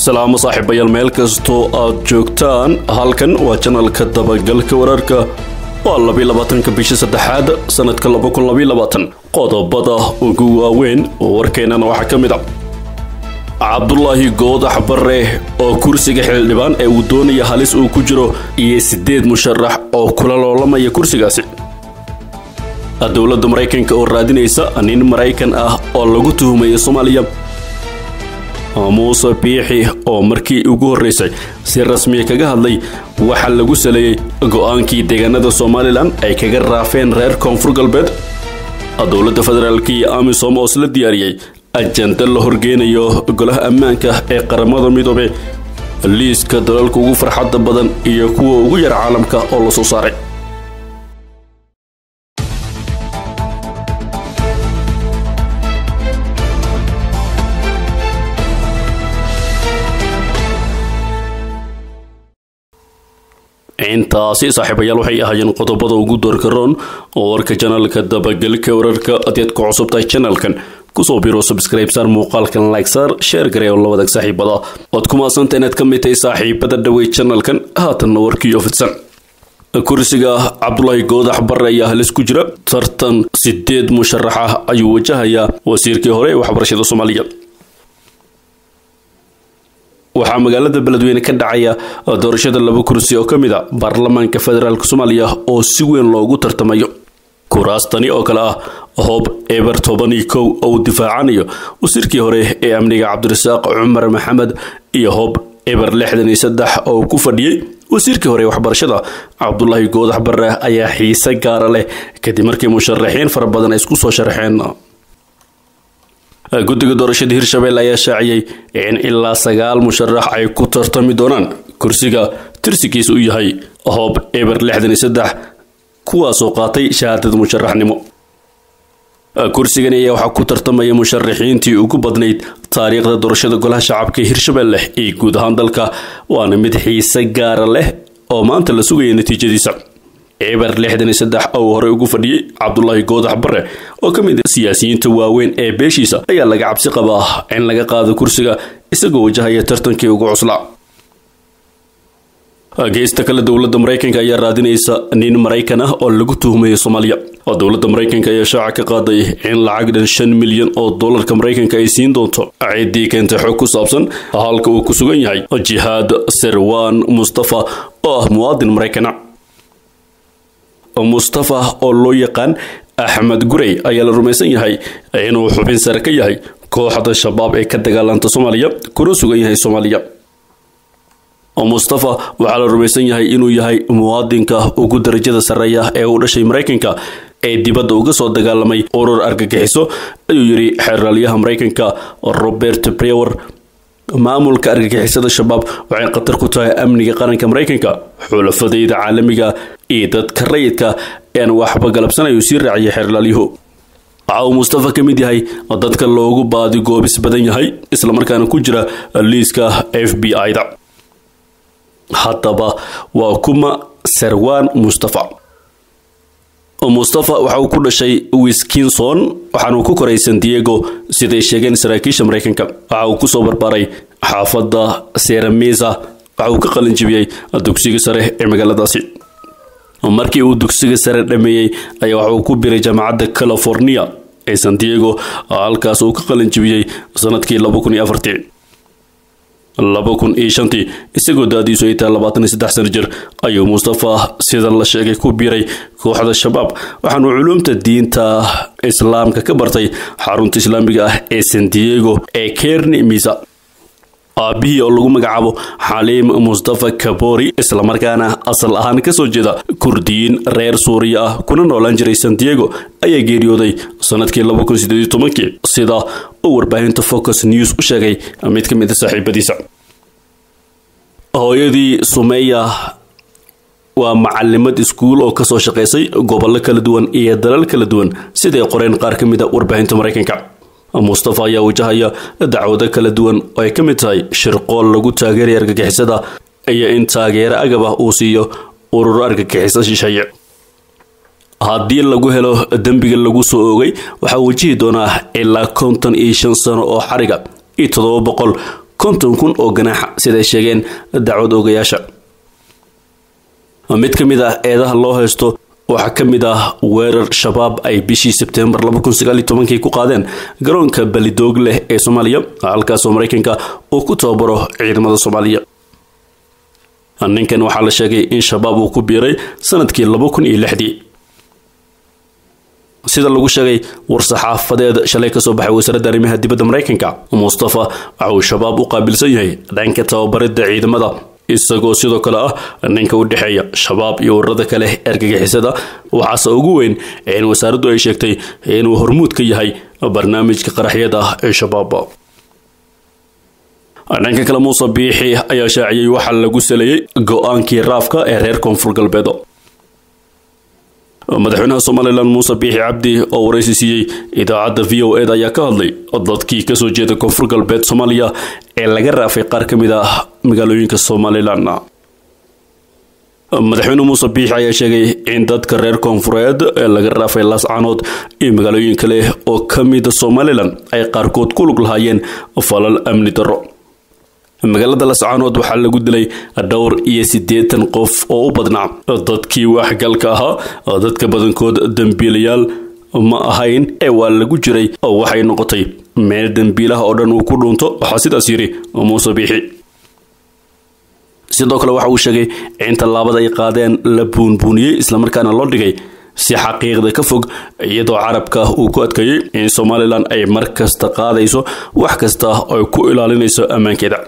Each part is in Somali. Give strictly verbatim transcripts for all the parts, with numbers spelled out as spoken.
salaamo saaxiibayaal meel kastoo aad joogtaan halkan waa channelka dabagalka wararka waa laba iyo labaatanka bisha saddexaad sanadka laba kun laba iyo labaatan qodobada ugu waaweyn warkeenana waxaa ka mid ah Cabdullaahi Goodax Barre oo kursiga xildhibaan ee uu doonaya halis uu ku jiro iyo sideed musharax oo kula loolamaya kursigaasi dowladda Mareykanka oo raadinaysa nin Mareykan ah oo lagu tuhumayo Soomaaliya Muuse Biixi oo markii ugu horeysay si rasmi ah kaga hadlay waxa lagu saleeyay go'aankii deegaanada Somaliland ay kaga raafeen reer Koonfur Galbeed dowladda federaalka iyo AMISOM oo isla diyaariyay ajenda la horgeynayo golaha ammaanka ee qaramada midoobay liiska dalalka ugu farxadda badan iyo kuwa ugu yar caalamka oo la soo saaray intaasi saaxiibayaal waxay ahaayeen qodobada ugu doorka roon oo warka channelka dabagalka wararka adeed ku cusubtahay channelkan kusoo biro subscribe sar muuqaalkan like sar share gareeyo la wadaag saaxiibada oo ku maasanteen inaad ka mid tahay saaxiibada dhawey channelkan haatan warkiyo fidsan kursiga Cabdullaahi Goodax Barre ayaa halis ku jira tartan sideed musharax ah ayuu wajahayaa wasiirkii hore ee waxbarashada Soomaaliya waxaa magaalada beledweyne ka dhacaya doorashada laba kursi oo kamid ah baarlamaanka federaalka Soomaaliya oo si weyn loogu tartamayo kuraastani oo kala ah Hob Eber toban iyo kow oo difaacanayo wasiirkii hore ee amniga Cabdirasaaq Cumar Maxamed iyo Hob Eber lixdan iyo saddex oo ku fadhiyay wasiirkii hore waxbarashada Cabdullaahi Goodax Barre ayaa xiise gaar leh kadib markii musharaxiin fara badan ay isku soo sharxeen guddiga doorashada Hirshabelle ayaa shaaciyay in ilaa sagaal musharax ay ku tartami doonaan kursiga tirsigiisu uu yahay Hob Eber lixdan iyo saddex kuwaas oo qaatay shahaadada musharaxnimo kursigan ayaa waxa ku tartamaya musharaxiintii ugu badnayd taariikhda doorashada golaha shacabka Hirshabelle ee guud ahaan dalka waana mid xiise gaar leh oo maanta la sugayo natiijadiisa Eber lixdan iyo saddex oo hore ugu fadhiyay Cabdullaahi Goodax Barre oo kamid ah siyaasiyiinta waaweyn ee beeshiisa ayaa laga cabsi qabaa in laga qaado kursiga isagoo wajahaya tartankii ugu cuslaa geesta kale dowladda Mareykanka ayaa raadinaysa nin Mareykan ah oo lagu tuhumayo Soomaaliya dowladda Mareykanka ayaa shaaca ka qaaday in lacag dhan shan milyan oo dollarka Mareykanka ay siin doonto ciidii keentay xog ku saabsan halka uu ku sugan yahay Jihaad Serwan Mustafa oo ah muwaadin Mareykan Mustafa oo loo yaqaan Axmed Gurey ayaa la rumaysan yahay inuu xubin sare ka yahay kooxda shabaab ee ka dagaalanta Soomaaliya kuna sugan yahay Soomaaliya Mustafa waxa la rumaysan yahay inuu yahay muwaadinka ugu darajada sareeya ee u dhashay Mareykanka ee dibadda uga soo dagaalamay urur argagixiso ayuu yiri xeraalyaha Mareykanka Robert Brewer maamulka argagixisada shabaab waxay qatar ku tahay amniga qaranka Mareykanka xulafadayda caalamiga iyo dadka rayidka aan waxba galabsanayo si raaciyay xeraalyuhu waxa Mustafa ka mid yahay dadka loogu baadi goobis badan yahay isla markaana ku jira liiska F B I-da haddaba waa kuma Serwan Mustafa Mustafa waxa uu ku dhashay Wisconsin waxaana uu ku koray San Diego sida ay sheegeen saraakiisha Mareykanka waxa uu ku soo barbaaray xaafadda Sierra Mesa waxa uu ka qalin jabiyay dugsiga sare ee magaaladaasi markii uu dugsiga sare dhameeyay ayaa waxa uu ku biiray jaamacadda California ee San Diego halkaas uu ka qalin jabiyay sanadkii laba kun iyo afar laba kun iyo shan isagoo daadiisu ay tahay labaatan iyo saddex sano jir ayuu Mustafa sida la sheegay ku biiray kooxda shabaab waxaanu culuumta diinta islaamka ka bartay xarunta islaamiga ah ee San Diego ee Kearney Mesa aabihii oo lagu magacaabo Xaliim Mustafa Kabori isla markaana asal ahaan ka soo jeeda Kurdiyiin reer Suuriya ah kuna noolaan jiray San Diego ayaa geeriyooday sanadkii laba kun iyo siddeed iyo toban sida uu warbaahinta Focus News u sheegay mid ka mid ah saaxiibadiisa hooyadii Sumeya waa macallimad iskuul oo ka soo shaqeysay gobollo kala duwan iyo dalal kala duwan sida ay qoreen qaar ka mid ah warbaahinta Mareykanka Mustafa ayaa wajahaya dacwado kala duwan oo ay ka mid tahay shirqool lagu taageeray argagixisada iyo in taageero agab ah uu siiyo urur argagixisada shisheeye haddii lagu helo dambiga lagu soo oogay waxa wajihi doonaa ilaa konton iyo shan sano oo xariga iyo todoba boqol konton kun oo ganaaxa sida ay sheegeen dacwad ogayaasha. mid ka mid ah eedaha loo haysto waxaa ka mid ah weerar shabaab ay bishii Sebtembar laba kun sagaal iyo toban ku qaadeen garoonka Balidoogle ee Soomaaliya, halkaas oo Mareykanka uu ku tababaro ciidamada Soomaaliya. ninkan waxaa la sheegay in shabaab uu ku biiray sanadkii laba kun iyo lix. sida lagu sheegay war-saxaafadeed shalay ka soo baxay wasaaradda arrimaha dibadda Mareykanka, Mustafa waxa uu shabaab u qaabilsan yahay dhanka tababaridda ciidamada, isagoo sidoo kale ah ninka u dhexeeya shabaab iyo ururada kale argagixisada. waxaase ugu weyn in wasaaraddu ay sheegtay inuu hormuud ka yahay barnaamijka qaraxyada ee shabaab. dhanka kale Muuse Biixi ayaa shaaciyay waxa lagu saleeyay go'aankii raafka ee reer Koonfur Galbeed. madaxweynaha Soomaaliland Muuse Biixi Cabdi oo wareysi siiyay idaacadda V O A ayaa ka hadlay dadkii ka soo jeeda Koonfur Galbeed Soomaaliya ee laga raafay qaar ka mid ah magaalooyinka Soomaaliland. madaxweyne Muuse Biixi ayaa sheegay in dadka reer Koonfureed ee laga raafay Laascaanood iyo magaalooyin kale oo ka mid ah Soomaaliland ay qaarkood ku lug lahaayeen falal amni darro. magaalada Laascaanood waxaa lagu dilay dhowr iyo siddeetan qof oo u badnaa dadkii waxgalka ahaa. dadka badankood dambiilayaal ma ahayn ee waa lagu jiray oo waxay noqotay meel dambiilaha oo dhan uu ku dhunto, waxaa sidaas yiri Muuse Biixi. sidoo kale waxa uu sheegay in tallaabada ay qaadeen la buunbuuniyey islamarkaana loo dhigay si xaqiiqda ka fog, iyadoo carabka uu ku adkeeyay in Soomaaliland ay mar kasta qaadayso wax kasta oo ku ilaalinayso ammaankeeda.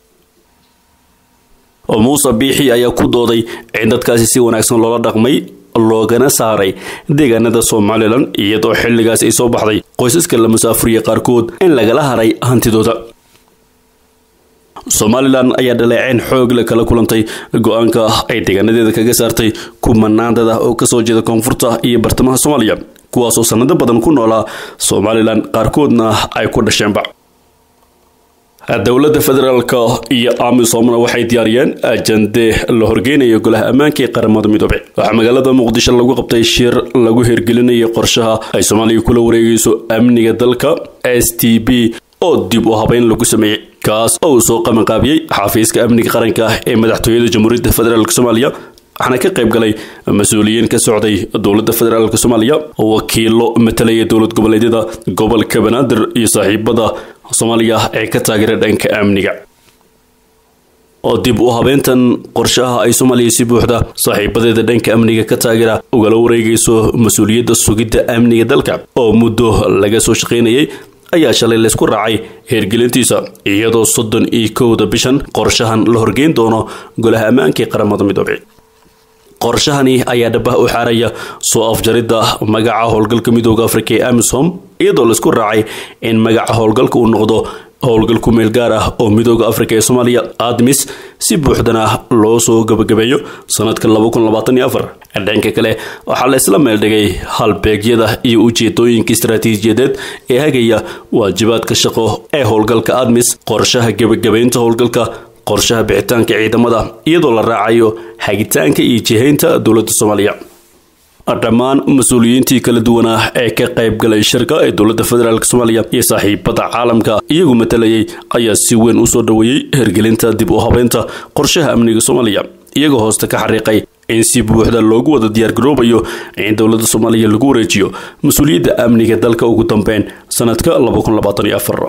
Muuse Biixi ayaa ku dooday in dadkaasi si wanaagsan loola dhaqmay loogana saaray deegaanada Soomaaliland, iyadoo xilligaas ay soo baxday qoysaska la musaafiriyay qaarkood in lagala haray hantidooda. Soomaaliland ayaa dhaleeceyn xoog la kala kulantay go'aanka ay deegaanadeeda kaga saartay kumanaandada oo ka soo jeeda koonfurta iyo bartamaha Soomaaliya, kuwaas oo sanado badan ku noolaa Soomaaliland qaarkoodna ay ku dhasheenba. dowladda federaalka iyo AMISOM waxay diyaariyeen ajande la horgeynayo golaha ammaanka ee qaramada midoobay. waxaa magaalada Muqdisho lagu qabtay shir lagu hirgelinayo qorshaha ay Soomaaliya kula wareegayso amniga dalka S T B oo dib u habeyn lagu sameeyay, kaas oo soo qabanqaabiyay xafiiska amniga qaranka ee madaxtooyada Jamhuuriyadda Federaalka Soomaaliya. waxaana ka qayb galay mas'uuliyiin ka socday dowladda federaalka Soomaaliya, wakiilo matalaya dowlad goboleedyada gobolka Banaadir iyo saaxiibada Soomaaliya ee ka taageera dhanka amniga. oo dib u habeyntan qorshaha ay Soomaaliya si buuxda saaxiibadeeda dhanka amniga ka taageera ugala wareegayso mas'uuliyadda sugidda amniga dalka oo muddo laga soo shaqeynayay ayaa shalay la isku raacay hirgelintiisa, iyadoo soddon iyo kowda bishan qorshahan la horgeyn doono golaha ammaanka ee qaramada midoobay. qorshahani ayaa dhabaha u xaaraya soo afjaridda magaca howlgalka midowga Afrika ee AMISOM, iyadoo la isku raacay in magaca howlgalka uu noqdo howlgalku meel gaar ah oo midowga Afrika ee Soomaaliya ADMIS si buuxdana loo soo gabagabeeyo sanadka laba kun labaatan iyo afar. dhanka kale waxaa la isla meel dhigay halbeegyada iyo ujeedooyinka istiraatiijiyadeed ee hagaya waajibaadka shaqo ee howlgalka ADMIS, qorshaha gabagabeynta howlgalka, qorshaha bixitaanka ciidamada, iyadoo la raacayo hagitaanka iyo jihaynta dowladda Soomaaliya. dhammaan mas'uuliyiintii kala duwanaa ee ka qayb galay shirka ee dowladda federaalka Soomaaliya iyo saaxiibada caalamka iyagu matalayay ayaa si weyn u soo dhaweeyay hirgelinta dib u habeynta qorshaha amniga Soomaaliya, iyagoo hoosta ka xariiqay in si buuxda loogu wada diyaar garoobayo in dowladda Soomaaliya lagu wareejiyo mas'uuliyadda amniga dalka ugu dambeyn sanadka laba kun labaatan iyo afar.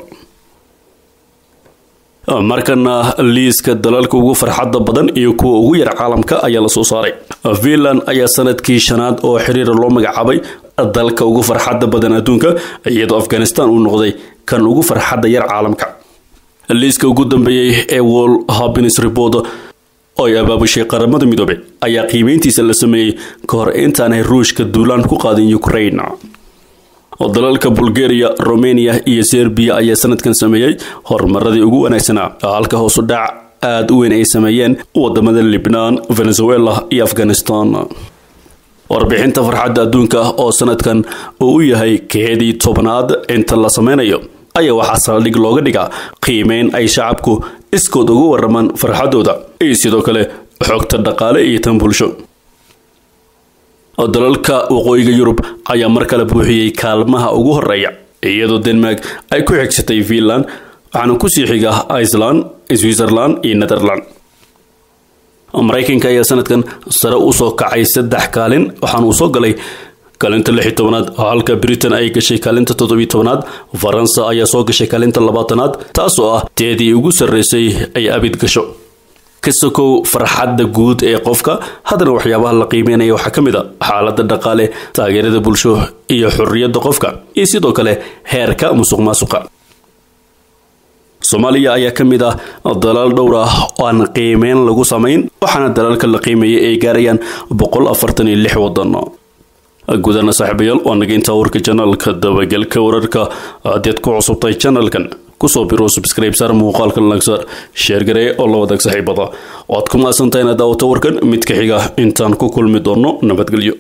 markana liiska dalalka ugu farxadda badan iyo kuwa ugu yar caalamka ayaa la soo saaray. Finland ayaa sanadkii shanaad oo xiriir loo magacaabay dalka ugu farxadda badan adduunka, iyadoo Afghanistan uu noqday kan ugu farxadda yar caalamka. liiska ugu dambeeyay ee World Happiness Report oo ay abaabushay qaramada midoobay ayaa qiimeyntiisa la sameeyay ka hor intaanay Ruushka duulaan ku qaadin Ukraine. dalalka Bulgaria, Romania iyo Serbia ayaa sanadkan sameeyay horumaradii ugu wanaagsanaa, halka hoos u dhac aad u weyn ay sameeyeen wadamada Lebanon, Venezuela iyo Afghanistan. warbixinta farxadda adduunka oo sanadkan uu yahay keedii tobnaad inta la sameynayo ayaa waxaa saldhig looga dhigaa qiimeyn ay shacabku iskood ugu waramaan farxadooda iyo sidoo kale xogta dhaqaale iyo tan bulsho. dalalka waqooyiga Yurub ayaa mar kale buuxiyay kaalmaha ugu horeeya, iyadoo Denmark ay ku xigsatay Finland, waxaana ku sii xiga Iceland, Switzerland iyo Netherlands. Mareykanka ayaa sanadkan sare u soo kacay saddex kaalin, waxaana uu soo galay kaalinta lix iyo tobanaad, halka Britain ay gashay kaalinta toddoba iyo tobanaad. Faransa ayaa soo gashay kaalinta labaatanaad, taasoo ah teedii ugu sarreysay ay abid gasho. kasokow farxadda guud ee qofka, haddana waxyaabaha la qiimeynaya waxaa ka mid a xaaladda dhaqaale, taageerada bulsho iyo xorriyadda qofka, iyo sidoo kale heerka musuqmaasuqa. Soomaaliya ayaa ka mid ah dalal dhowr ah oo aan qiimeyn lagu samayn, waxaana dalalka la qiimeeyay ay gaarayaan boqol afartan iyo lix waddan. gudana saaxiibayaal waa naga intaa warka channelka dabagalka wararka. haddaad ku cusubtahay channelkan kusoo biro subscribe sar muuqaalka lagsa share garee oo la wadaag saaxiibada. waad ku maasantahay inaad daawato warkan mid ka xiga intaan ku kulmi doono. nabadgelyo.